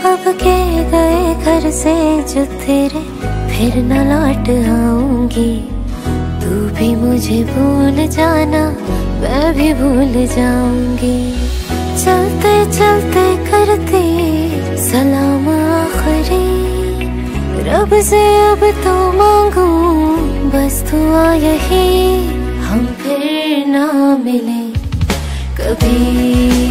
अब के गए घर से जो तेरे फिर न लौट आऊंगी। तू भी मुझे भूल जाना, मैं भी भूल जाऊंगी। चलते चलते करती सलाम आखिरी, रब से अब तो मांगू बस दुआ यही, हम फिर ना मिले कभी।